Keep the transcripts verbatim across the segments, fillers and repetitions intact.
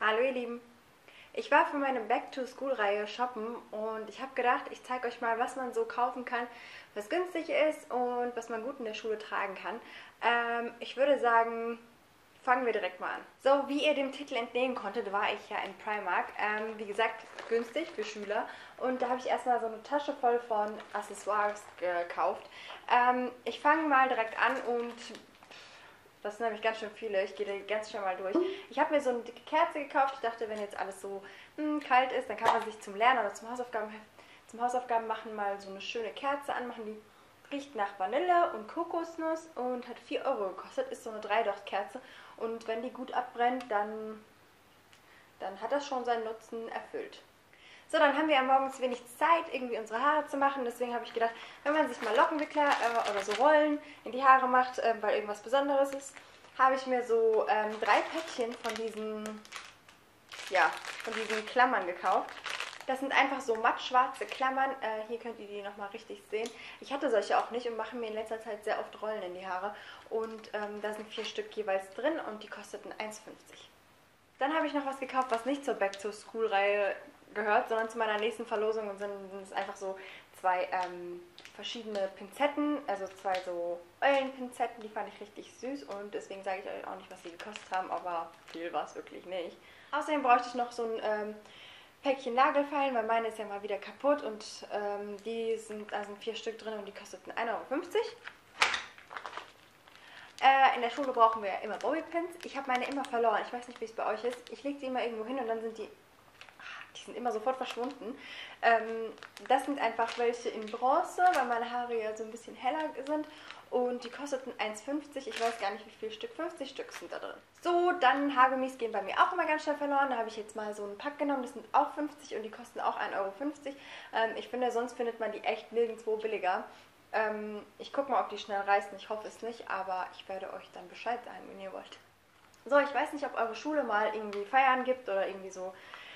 Hallo ihr Lieben! Ich war für meine Back-to-School-Reihe shoppen und ich habe gedacht, ich zeige euch mal, was man so kaufen kann, was günstig ist und was man gut in der Schule tragen kann. Ähm, ich würde sagen, fangen wir direkt mal an. So, wie ihr dem Titel entnehmen konntet, war ich ja in Primark. Ähm, wie gesagt, günstig für Schüler. Und da habe ich erstmal so eine Tasche voll von Accessoires gekauft. Ähm, ich fange mal direkt an und das sind nämlich ganz schön viele. Ich gehe da ganz schnell mal durch. Ich habe mir so eine dicke Kerze gekauft. Ich dachte, wenn jetzt alles so hm, kalt ist, dann kann man sich zum Lernen oder zum Hausaufgaben, zum Hausaufgaben machen mal so eine schöne Kerze anmachen. Die riecht nach Vanille und Kokosnuss und hat vier Euro gekostet. Ist so eine Dreidocht-Kerze. Und wenn die gut abbrennt, dann, dann hat das schon seinen Nutzen erfüllt. So, dann haben wir am Morgens wenig Zeit, irgendwie unsere Haare zu machen. Deswegen habe ich gedacht, wenn man sich mal Lockenwickler äh, oder so Rollen in die Haare macht, äh, weil irgendwas Besonderes ist, habe ich mir so ähm, drei Päckchen von diesen, ja, von diesen Klammern gekauft. Das sind einfach so mattschwarze Klammern. Äh, hier könnt ihr die nochmal richtig sehen. Ich hatte solche auch nicht und mache mir in letzter Zeit sehr oft Rollen in die Haare. Und ähm, da sind vier Stück jeweils drin und die kosteten eins fünfzig. Dann habe ich noch was gekauft, was nicht zur Back-to-School-Reihe gehört, sondern zu meiner nächsten Verlosung und sind, sind es einfach so zwei ähm, verschiedene Pinzetten, also zwei so Eulenpinzetten, die fand ich richtig süß und deswegen sage ich euch auch nicht, was sie gekostet haben, aber viel war es wirklich nicht. Außerdem bräuchte ich noch so ein ähm, Päckchen Nagelfeilen, weil meine ist ja mal wieder kaputt und ähm, die sind, da sind vier Stück drin und die kosteten ein Euro fünfzig. Äh, in der Schule brauchen wir ja immer Bobbypins. Ich habe meine immer verloren. Ich weiß nicht, wie es bei euch ist. Ich lege sie immer irgendwo hin und dann sind die, die sind immer sofort verschwunden. Ähm, das sind einfach welche in Bronze, weil meine Haare ja so ein bisschen heller sind. Und die kosteten eins fünfzig. Ich weiß gar nicht, wie viel Stück. fünfzig Stück sind da drin. So, dann Haargummis gehen bei mir auch immer ganz schnell verloren. Da habe ich jetzt mal so einen Pack genommen. Das sind auch fünfzig und die kosten auch ein Euro fünfzig. Ähm, ich finde, sonst findet man die echt nirgendwo billiger. Ähm, ich gucke mal, ob die schnell reißen. Ich hoffe es nicht, aber ich werde euch dann Bescheid sagen, wenn ihr wollt. So, ich weiß nicht, ob eure Schule mal irgendwie Feiern gibt oder irgendwie so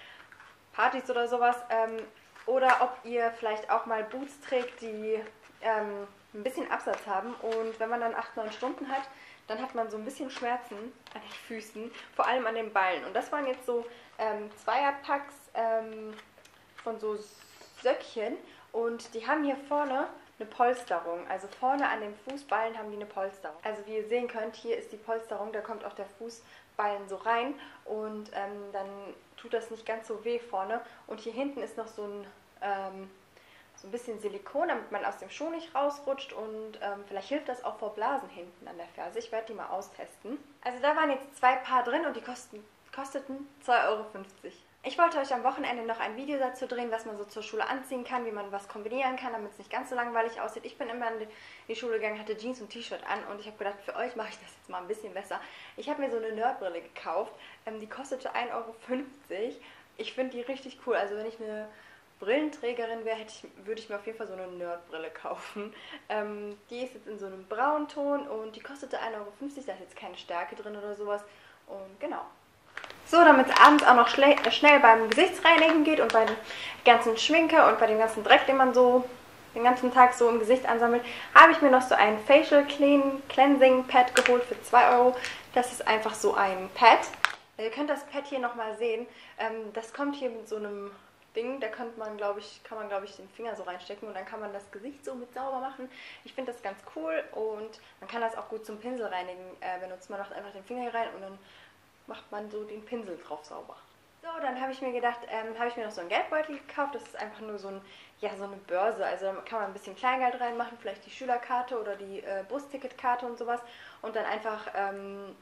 Partys oder sowas. Ähm, oder ob ihr vielleicht auch mal Boots trägt, die ähm, ein bisschen Absatz haben. Und wenn man dann acht, neun Stunden hat, dann hat man so ein bisschen Schmerzen an den Füßen, vor allem an den Ballen. Und das waren jetzt so ähm, Zweierpacks ähm, von so Söckchen. Und die haben hier vorne eine Polsterung. Also vorne an den Fußballen haben die eine Polsterung. Also wie ihr sehen könnt, hier ist die Polsterung, da kommt auch der Fußballen so rein und ähm, dann tut das nicht ganz so weh vorne. Und hier hinten ist noch so ein, ähm, so ein bisschen Silikon, damit man aus dem Schuh nicht rausrutscht und ähm, vielleicht hilft das auch vor Blasen hinten an der Ferse. Ich werde die mal austesten. Also da waren jetzt zwei Paar drin und die kosten, kosteten zwei Euro fünfzig. Ich wollte euch am Wochenende noch ein Video dazu drehen, was man so zur Schule anziehen kann, wie man was kombinieren kann, damit es nicht ganz so langweilig aussieht. Ich bin immer in die Schule gegangen, hatte Jeans und T-Shirt an und ich habe gedacht, für euch mache ich das jetzt mal ein bisschen besser. Ich habe mir so eine Nerdbrille gekauft, ähm, die kostete ein Euro fünfzig. Ich finde die richtig cool, also wenn ich eine Brillenträgerin wäre, hätte ich, würde ich mir auf jeden Fall so eine Nerdbrille kaufen. Ähm, die ist jetzt in so einem Braunton und die kostete ein Euro fünfzig, da ist jetzt keine Stärke drin oder sowas und genau. So, damit es abends auch noch schnell beim Gesichtsreinigen geht und bei der ganzen Schminke und bei dem ganzen Dreck, den man so den ganzen Tag so im Gesicht ansammelt, habe ich mir noch so ein Facial Clean Cleansing Pad geholt für zwei Euro. Das ist einfach so ein Pad. Ihr könnt das Pad hier nochmal sehen. Das kommt hier mit so einem Ding, da kann man, glaube ich, kann man, glaube ich, den Finger so reinstecken und dann kann man das Gesicht so mit sauber machen. Ich finde das ganz cool und man kann das auch gut zum Pinselreinigen äh, benutzen. Man macht einfach den Finger hier rein und dann macht man so den Pinsel drauf sauber. So, dann habe ich mir gedacht, ähm, habe ich mir noch so einen Geldbeutel gekauft. Das ist einfach nur so, ein, ja, so eine Börse. Also da kann man ein bisschen Kleingeld reinmachen, vielleicht die Schülerkarte oder die äh, Busticketkarte und sowas. Und dann einfach ähm,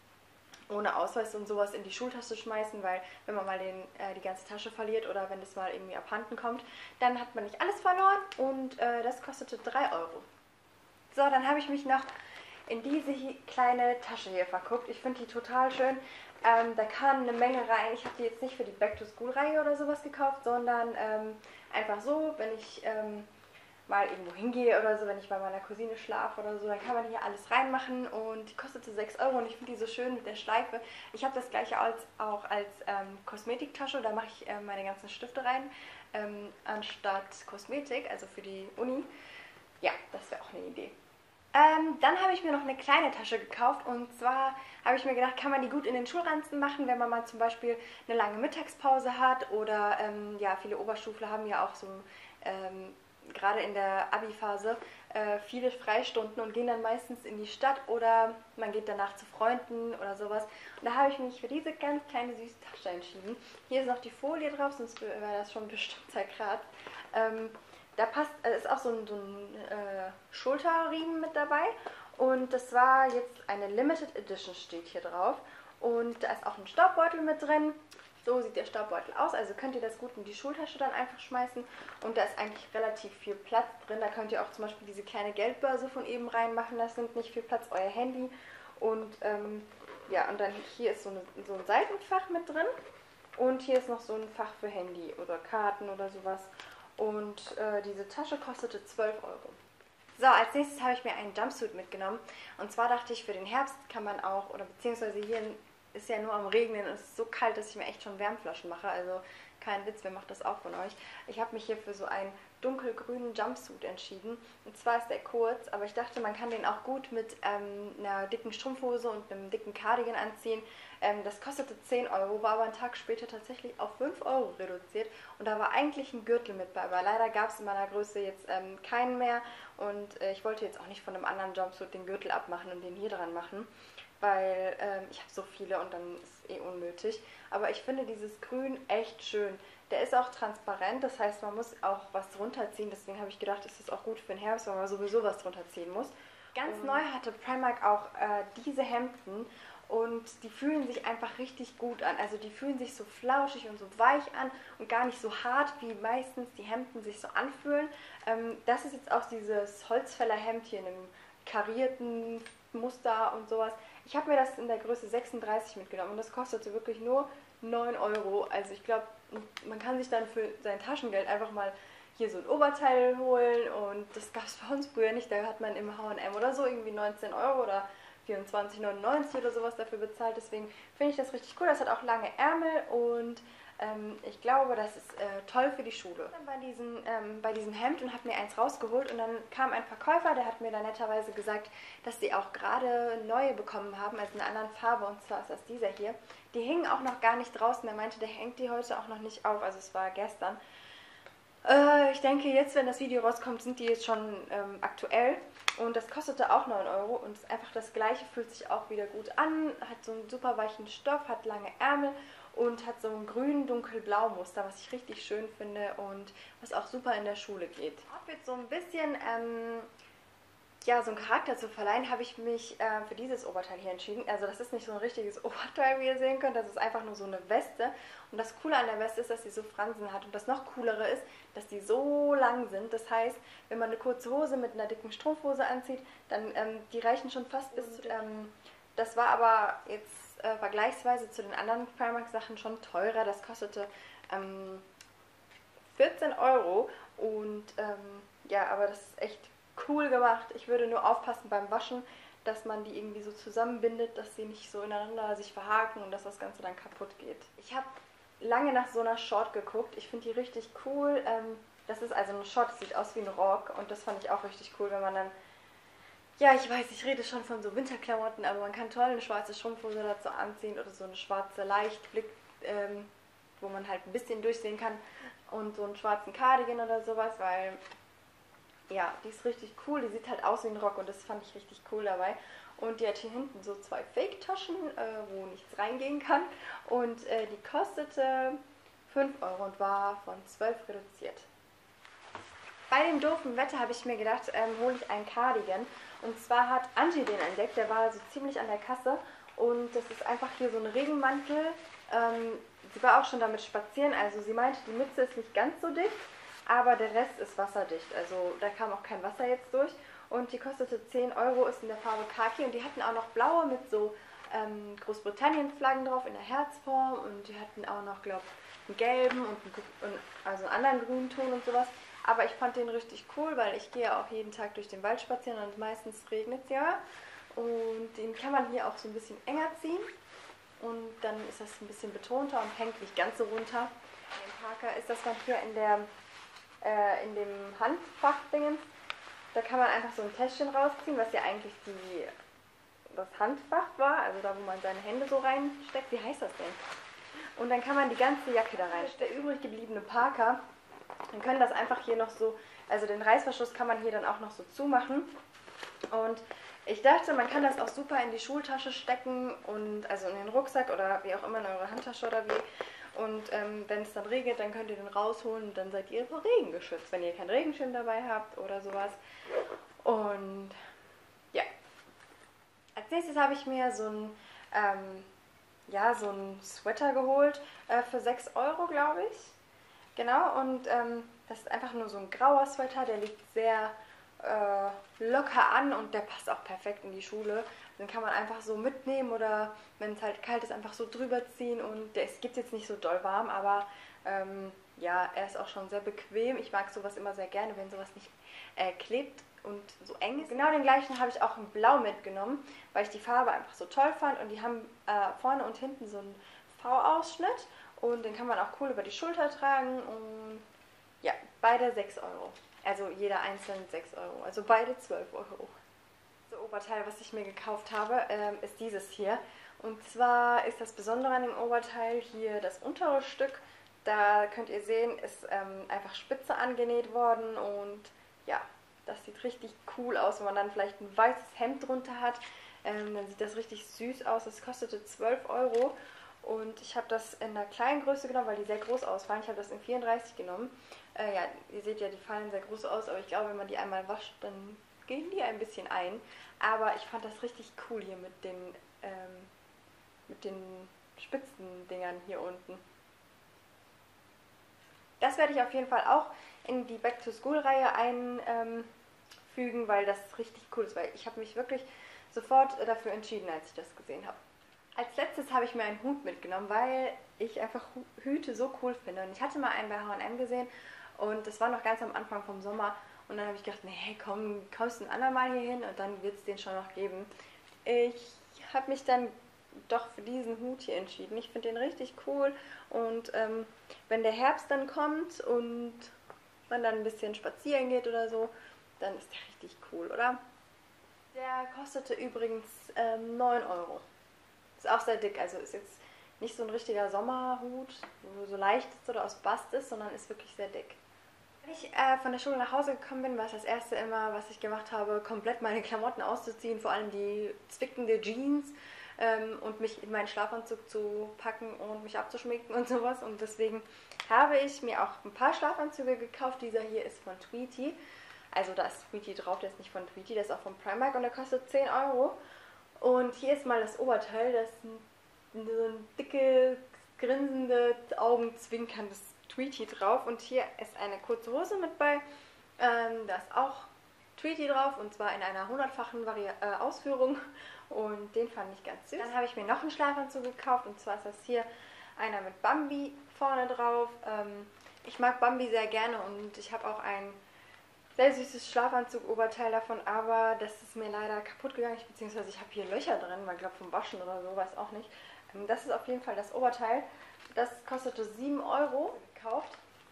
ohne Ausweis und sowas in die Schultasche schmeißen, weil wenn man mal den, äh, die ganze Tasche verliert oder wenn das mal irgendwie abhanden kommt, dann hat man nicht alles verloren und äh, das kostete drei Euro. So, dann habe ich mich noch in diese kleine Tasche hier verguckt. Ich finde die total schön. Ähm, da kann eine Menge rein. Ich habe die jetzt nicht für die Back-to-School-Reihe oder sowas gekauft, sondern ähm, einfach so, wenn ich ähm, mal irgendwo hingehe oder so, wenn ich bei meiner Cousine schlafe oder so, dann kann man hier alles reinmachen und die kostete sechs Euro und ich finde die so schön mit der Schleife. Ich habe das gleiche als, auch als ähm, Kosmetiktasche, da mache ich äh, meine ganzen Stifte rein, ähm, anstatt Kosmetik, also für die Uni. Ja, das wäre auch eine Idee. Ähm, dann habe ich mir noch eine kleine Tasche gekauft und zwar habe ich mir gedacht, kann man die gut in den Schulranzen machen, wenn man mal zum Beispiel eine lange Mittagspause hat oder ähm, ja, viele Oberstufler haben ja auch so ähm, gerade in der Abi-Phase äh, viele Freistunden und gehen dann meistens in die Stadt oder man geht danach zu Freunden oder sowas. Und da habe ich mich für diese ganz kleine süße Tasche entschieden. Hier ist noch die Folie drauf, sonst wäre das schon bestimmt zerkratzt. Ähm, Da passt, äh, ist auch so ein, so ein äh, Schulterriemen mit dabei. Und das war jetzt eine Limited Edition, steht hier drauf. Und da ist auch ein Staubbeutel mit drin. So sieht der Staubbeutel aus. Also könnt ihr das gut in die Schultasche dann einfach schmeißen. Und da ist eigentlich relativ viel Platz drin. Da könnt ihr auch zum Beispiel diese kleine Geldbörse von eben reinmachen. Das nimmt nicht viel Platz, euer Handy. Und ähm, ja, und dann hier ist so, eine, so ein Seitenfach mit drin. Und hier ist noch so ein Fach für Handy oder Karten oder sowas. Und äh, diese Tasche kostete zwölf Euro. So, als nächstes habe ich mir einen Jumpsuit mitgenommen. Und zwar dachte ich, für den Herbst kann man auch, oder beziehungsweise hier ist ja nur am Regnen und es ist so kalt, dass ich mir echt schon Wärmflaschen mache. Also kein Witz, wer macht das auch von euch? Ich habe mich hier für so einen dunkelgrünen Jumpsuit entschieden. Und zwar ist der kurz, aber ich dachte, man kann den auch gut mit ähm, einer dicken Strumpfhose und einem dicken Cardigan anziehen. Ähm, das kostete zehn Euro, war aber einen Tag später tatsächlich auf fünf Euro reduziert. Und da war eigentlich ein Gürtel mit bei, aber leider gab es in meiner Größe jetzt ähm, keinen mehr. Und äh, ich wollte jetzt auch nicht von einem anderen Jumpsuit den Gürtel abmachen und den hier dran machen, weil ähm, ich habe so viele und dann ist es eh unnötig. Aber ich finde dieses Grün echt schön. Der ist auch transparent, das heißt, man muss auch was drunter ziehen. Deswegen habe ich gedacht, ist das auch gut für den Herbst, weil man sowieso was drunter ziehen muss. Ganz mhm. neu hatte Primark auch äh, diese Hemden und die fühlen sich einfach richtig gut an. Also die fühlen sich so flauschig und so weich an und gar nicht so hart, wie meistens die Hemden sich so anfühlen. Ähm, das ist jetzt auch dieses Holzfällerhemd hier in einem karierten Muster und sowas. Ich habe mir das in der Größe sechsunddreißig mitgenommen und das kostete wirklich nur neun Euro. Also ich glaube, man kann sich dann für sein Taschengeld einfach mal hier so ein Oberteil holen und das gab es bei uns früher nicht. Da hat man im H und M oder so irgendwie neunzehn Euro oder vierundzwanzig neunundneunzig oder sowas dafür bezahlt. Deswegen finde ich das richtig cool. Das hat auch lange Ärmel und ähm, ich glaube, das ist äh, toll für die Schule. Ich war bei, diesen, ähm, bei diesem Hemd und habe mir eins rausgeholt und dann kam ein Verkäufer, der hat mir dann netterweise gesagt, dass sie auch gerade neue bekommen haben, also in einer anderen Farbe, und zwar ist das dieser hier. Die hingen auch noch gar nicht draußen. Er meinte, der hängt die heute auch noch nicht auf, also es war gestern. Äh, ich denke, jetzt, wenn das Video rauskommt, sind die jetzt schon ähm, aktuell. Und das kostete auch neun Euro und ist einfach das gleiche, fühlt sich auch wieder gut an, hat so einen super weichen Stoff, hat lange Ärmel und hat so ein grün-dunkelblau Muster, was ich richtig schön finde und was auch super in der Schule geht. Outfit so ein bisschen, ähm, ja, so einen Charakter zu verleihen, habe ich mich äh, für dieses Oberteil hier entschieden. Also das ist nicht so ein richtiges Oberteil, wie ihr sehen könnt, das ist einfach nur so eine Weste. Und das Coole an der Weste ist, dass sie so Fransen hat. Und das noch Coolere ist, dass die so lang sind. Das heißt, wenn man eine kurze Hose mit einer dicken Strumpfhose anzieht, dann ähm, die reichen schon fast bis zu den... Ähm, das war aber jetzt äh, vergleichsweise zu den anderen Primark-Sachen schon teurer. Das kostete ähm, vierzehn Euro. Und ähm, ja, aber das ist echt cool gemacht. Ich würde nur aufpassen beim Waschen, dass man die irgendwie so zusammenbindet, dass sie nicht so ineinander sich verhaken und dass das Ganze dann kaputt geht. Ich habe lange nach so einer Short geguckt. Ich finde die richtig cool. Ähm, das ist also eine Short, das sieht aus wie ein Rock und das fand ich auch richtig cool, wenn man dann... Ja, ich weiß, ich rede schon von so Winterklamotten, aber man kann toll eine schwarze Strumpfhose dazu anziehen oder so eine schwarze Leichtblick, ähm, wo man halt ein bisschen durchsehen kann und so einen schwarzen Cardigan oder sowas, weil... Ja, die ist richtig cool. Die sieht halt aus wie ein Rock und das fand ich richtig cool dabei. Und die hat hier hinten so zwei Fake-Taschen, äh, wo nichts reingehen kann. Und äh, die kostete fünf Euro und war von zwölf reduziert. Bei dem doofen Wetter habe ich mir gedacht, ähm, hole ich einen Cardigan. Und zwar hat Angie den entdeckt, der war so ziemlich an der Kasse. Und das ist einfach hier so ein Regenmantel. Ähm, sie war auch schon damit spazieren, also sie meinte, die Mütze ist nicht ganz so dicht. Aber der Rest ist wasserdicht, also da kam auch kein Wasser jetzt durch. Und die kostete zehn Euro, ist in der Farbe Khaki. Und die hatten auch noch blaue mit so ähm, Großbritannien-Flaggen drauf in der Herzform. Und die hatten auch noch, glaube ich, einen gelben und einen, also einen anderen grünen Ton und sowas. Aber ich fand den richtig cool, weil ich gehe auch jeden Tag durch den Wald spazieren und meistens regnet es ja. Und den kann man hier auch so ein bisschen enger ziehen. Und dann ist das ein bisschen betonter und hängt nicht ganz so runter. Bei dem Parker ist das dann hier in der... in dem Handfachdingens Da kann man einfach so ein Täschchen rausziehen, was ja eigentlich die, das Handfach war, also da, wo man seine Hände so reinsteckt. Wie heißt das denn? Und dann kann man die ganze Jacke da reinstecken. Der übrig gebliebene Parker, dann können das einfach hier noch so, also den Reißverschluss kann man hier dann auch noch so zumachen. Und ich dachte, man kann das auch super in die Schultasche stecken und also in den Rucksack oder wie auch immer in eure Handtasche oder wie. Und ähm, wenn es dann regnet, dann könnt ihr den rausholen und dann seid ihr vor Regen geschützt, wenn ihr keinen Regenschirm dabei habt oder sowas. Und ja. Als nächstes habe ich mir so ein, ähm, ja, so ein Sweater geholt äh, für sechs Euro, glaube ich. Genau, und ähm, das ist einfach nur so ein grauer Sweater, der liegt sehr äh, locker an und der passt auch perfekt in die Schule. Den kann man einfach so mitnehmen oder wenn es halt kalt ist, einfach so drüber ziehen und der gibt jetzt nicht so doll warm, aber ähm, ja, er ist auch schon sehr bequem. Ich mag sowas immer sehr gerne, wenn sowas nicht äh, klebt und so eng ist. Genau den gleichen habe ich auch in Blau mitgenommen, weil ich die Farbe einfach so toll fand und die haben äh, vorne und hinten so einen V-Ausschnitt und den kann man auch cool über die Schulter tragen und ja, beide sechs Euro. Also jeder einzeln sechs Euro, also beide zwölf Euro. Das Oberteil, was ich mir gekauft habe, ähm, ist dieses hier. Und zwar ist das Besondere an dem Oberteil hier das untere Stück. Da könnt ihr sehen, ist ähm, einfach spitze angenäht worden und ja, das sieht richtig cool aus, wenn man dann vielleicht ein weißes Hemd drunter hat. Ähm, dann sieht das richtig süß aus. Das kostete zwölf Euro und ich habe das in einer kleinen Größe genommen, weil die sehr groß ausfallen. Ich habe das in vierunddreißig genommen. Äh, ja, ihr seht ja, die fallen sehr groß aus, aber ich glaube, wenn man die einmal wascht, dann gehen die ein bisschen ein. Aber ich fand das richtig cool hier mit den, ähm, mit den Spitzendingern hier unten. Das werde ich auf jeden Fall auch in die Back-to-School-Reihe einfügen, weil das richtig cool ist, weil ich habe mich wirklich sofort dafür entschieden, als ich das gesehen habe. Als letztes habe ich mir einen Hut mitgenommen, weil ich einfach Hüte so cool finde. Und ich hatte mal einen bei H und M gesehen und das war noch ganz am Anfang vom Sommer. Und dann habe ich gedacht, nee, komm, kommst du ein andermal hier hin und dann wird es den schon noch geben. Ich habe mich dann doch für diesen Hut hier entschieden. Ich finde den richtig cool und ähm, wenn der Herbst dann kommt und man dann ein bisschen spazieren geht oder so, dann ist der richtig cool, oder? Der kostete übrigens ähm, neun Euro. Ist auch sehr dick, also ist jetzt nicht so ein richtiger Sommerhut, wo so leicht ist oder aus Bast ist, sondern ist wirklich sehr dick. Wenn ich äh, von der Schule nach Hause gekommen bin, war es das erste immer, was ich gemacht habe, komplett meine Klamotten auszuziehen, vor allem die zwickende Jeans ähm, und mich in meinen Schlafanzug zu packen und mich abzuschminken und sowas. Und deswegen habe ich mir auch ein paar Schlafanzüge gekauft. Dieser hier ist von Tweety. Also da ist Tweety drauf, der ist nicht von Tweety, der ist auch von Primark und der kostet zehn Euro. Und hier ist mal das Oberteil, das ist ein, so ein dicke, grinsende, augenzwinkerndes Tweety drauf. Und hier ist eine kurze Hose mit bei. Ähm, da ist auch Tweety drauf und zwar in einer hundertfachen Vari äh, Ausführung. Und den fand ich ganz süß. Dann habe ich mir noch einen Schlafanzug gekauft und zwar ist das hier einer mit Bambi vorne drauf. Ähm, ich mag Bambi sehr gerne und ich habe auch ein sehr süßes Schlafanzug-Oberteil davon, aber das ist mir leider kaputt gegangen, ich, beziehungsweise ich habe hier Löcher drin, man glaubt vom Waschen oder so, weiß auch nicht. Ähm, das ist auf jeden Fall das Oberteil. Das kostete sieben Euro gekauft.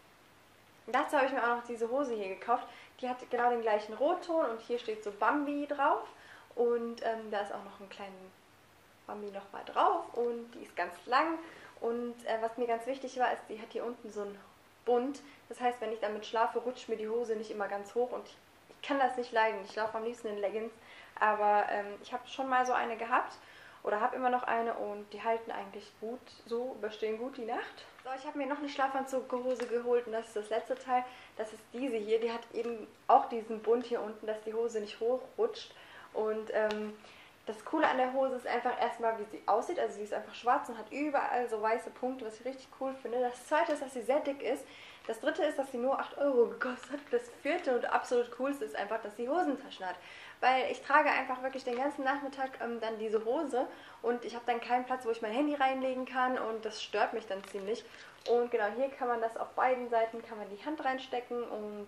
Dazu habe ich mir auch noch diese Hose hier gekauft. Die hat genau den gleichen Rotton und hier steht so Bambi drauf. Und ähm, da ist auch noch ein kleiner Bambi nochmal drauf und die ist ganz lang. Und äh, was mir ganz wichtig war, ist, die hat hier unten so ein Bund. Das heißt, wenn ich damit schlafe, rutscht mir die Hose nicht immer ganz hoch und ich, ich kann das nicht leiden. Ich laufe am liebsten in Leggings, aber ähm, ich habe schon mal so eine gehabt oder habe immer noch eine und die halten eigentlich gut, so überstehen gut die Nacht. So, ich habe mir noch eine Schlafanzughose geholt und das ist das letzte Teil. Das ist diese hier, die hat eben auch diesen Bund hier unten, dass die Hose nicht hochrutscht. Und ähm, das Coole an der Hose ist einfach erstmal, wie sie aussieht. Also sie ist einfach schwarz und hat überall so weiße Punkte, was ich richtig cool finde. Das zweite ist, dass sie sehr dick ist. Das dritte ist, dass sie nur acht Euro gekostet hat. Das vierte und absolut coolste ist einfach, dass sie Hosentaschen hat. Weil ich trage einfach wirklich den ganzen Nachmittag ähm, dann diese Hose und ich habe dann keinen Platz, wo ich mein Handy reinlegen kann und das stört mich dann ziemlich. Und genau, hier kann man das auf beiden Seiten, kann man die Hand reinstecken und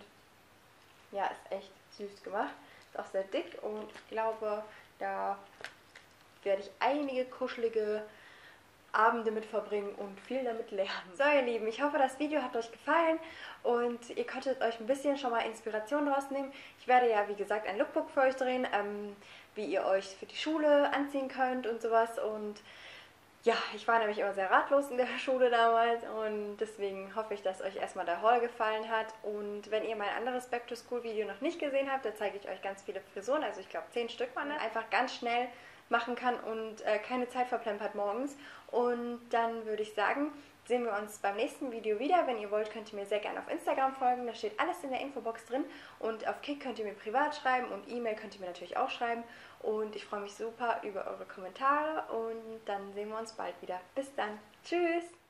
ja, ist echt süß gemacht. Ist auch sehr dick und ich glaube, da werde ich einige kuschelige Abende mit verbringen und viel damit lernen. So ihr Lieben, ich hoffe, das Video hat euch gefallen und ihr konntet euch ein bisschen schon mal Inspiration rausnehmen. Ich werde ja, wie gesagt, ein Lookbook für euch drehen, ähm, wie ihr euch für die Schule anziehen könnt und sowas. Und ja, ich war nämlich immer sehr ratlos in der Schule damals und deswegen hoffe ich, dass euch erstmal der Haul gefallen hat. Und wenn ihr mein anderes Back to School Video noch nicht gesehen habt, da zeige ich euch ganz viele Frisuren, also ich glaube zehn Stück waren das, einfach ganz schnell machen kann und äh, keine Zeit verplempert morgens. Und dann würde ich sagen, sehen wir uns beim nächsten Video wieder. Wenn ihr wollt, könnt ihr mir sehr gerne auf Instagram folgen, da steht alles in der Infobox drin. Und auf Kick könnt ihr mir privat schreiben und E-Mail könnt ihr mir natürlich auch schreiben. Und ich freue mich super über eure Kommentare und dann sehen wir uns bald wieder. Bis dann. Tschüss!